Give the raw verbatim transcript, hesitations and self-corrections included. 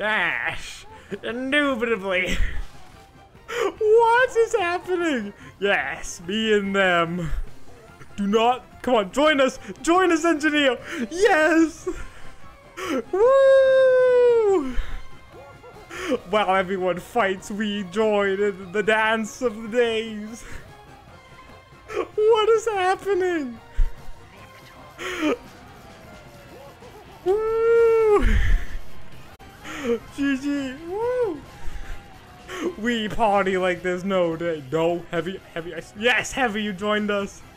Yes, indubitably. What is happening? Yes, me and them. Do not, come on, join us. Join us, engineer. Yes. Woo! While everyone fights, we join in the dance of the days. What is happening? Woo! G G. Woo! We party like there's no day. No, Heavy, Heavy. Yes, Heavy, you joined us.